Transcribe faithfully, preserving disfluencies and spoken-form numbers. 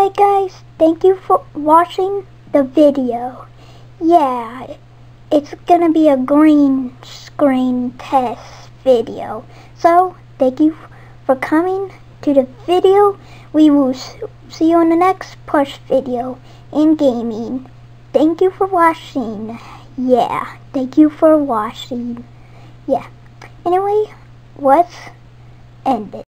Alright guys, thank you for watching the video. Yeah, it's gonna be a green screen test video. So, thank you for coming to the video. We will see you on the next push video in gaming. Thank you for watching. Yeah, thank you for watching. Yeah. Anyway, let's end it.